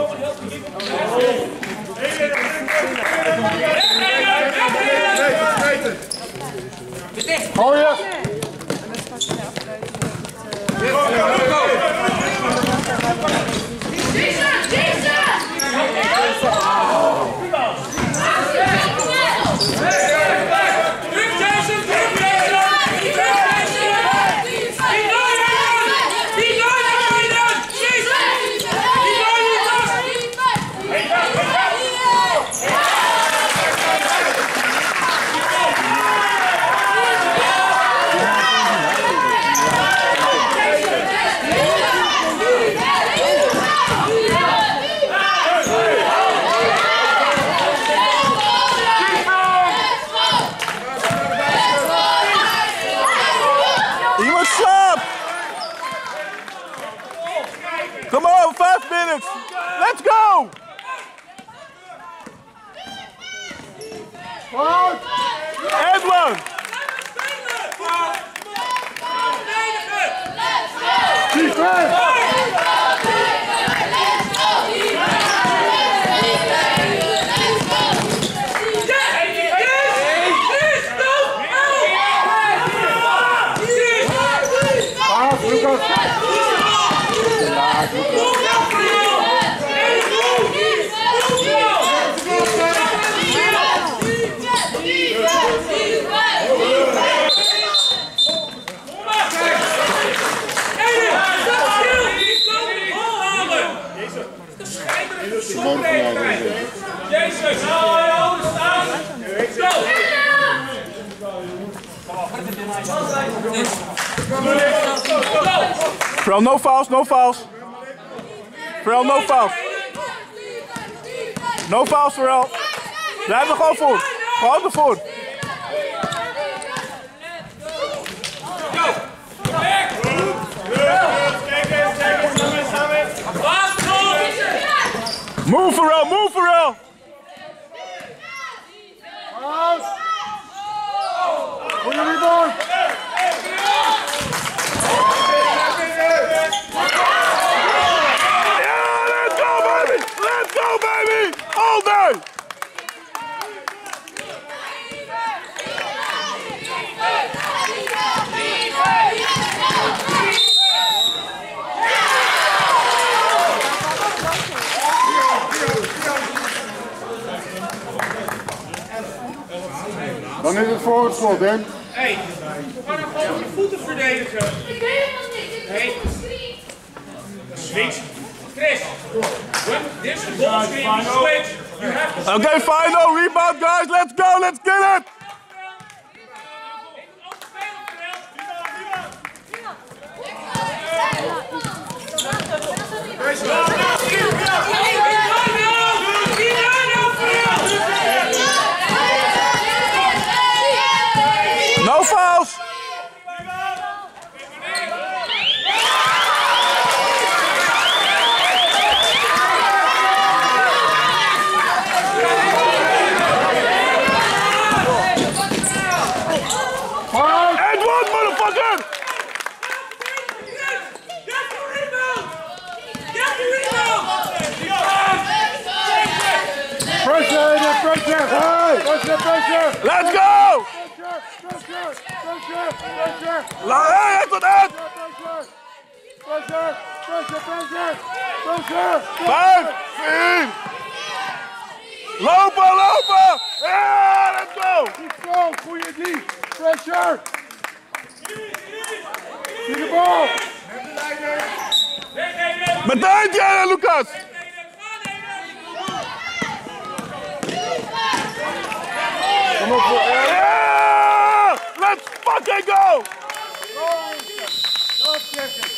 Gooien! Come on, 5 minutes. Let's go. Edwin. Pharrell, no fouls, no fouls. Pharrell, no fouls. No fouls, Pharrell. Blijf er gewoon voor. Gewoon ervoor. Move, Pharrell, move, Pharrell. Goeie rebound. Yeah, let's go, baby. Let's go, baby. All day. Dan is het voor het slot, hè? Hé, ga nou gewoon je voeten verdedigen. Ik weet helemaal niks. Hey. Switch. Chris, this is the ball screen. Switch. You have to Okay, final rebound, guys. Let's go. Let's get it. No fouls. Edward, motherfucker! Pressure, pressure! Hey! Pressure, pressure! Let's go! Pressure, pressure, pressure! Hey, Edward, Ed! Pressure, pressure, pressure! Pressure! 5, 4. Lopen, lopen! Yeah, let's go! Goed zo, goeie die! Pressure! Zie de bal! Meteen, jij, Lucas! Kom op voor Yeah! Let's fucking go! Go!